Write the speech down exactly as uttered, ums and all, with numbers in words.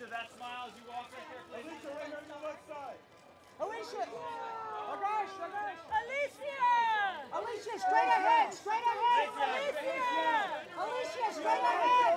that smile as you walk right there, please. Alicia, right on your left side. Alicia! Oh gosh, oh gosh! Alicia! Alicia, straight ahead, straight ahead! Alicia, Alicia! Alicia, straight ahead!